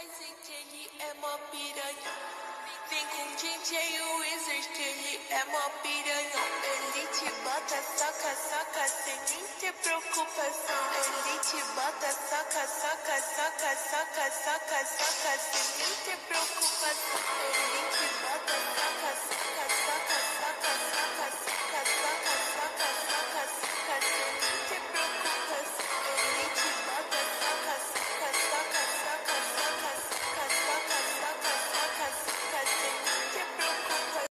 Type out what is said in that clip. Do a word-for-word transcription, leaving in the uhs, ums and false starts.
Tyson que ele é mó piranha. Vem com o D J Wizard que ele é mó piranha. Ele te bota, saca, saca, sem nem ter preocupação. Ele te bota, saca, saca, saca, saca, saca, saca, sem nem ter preocupação.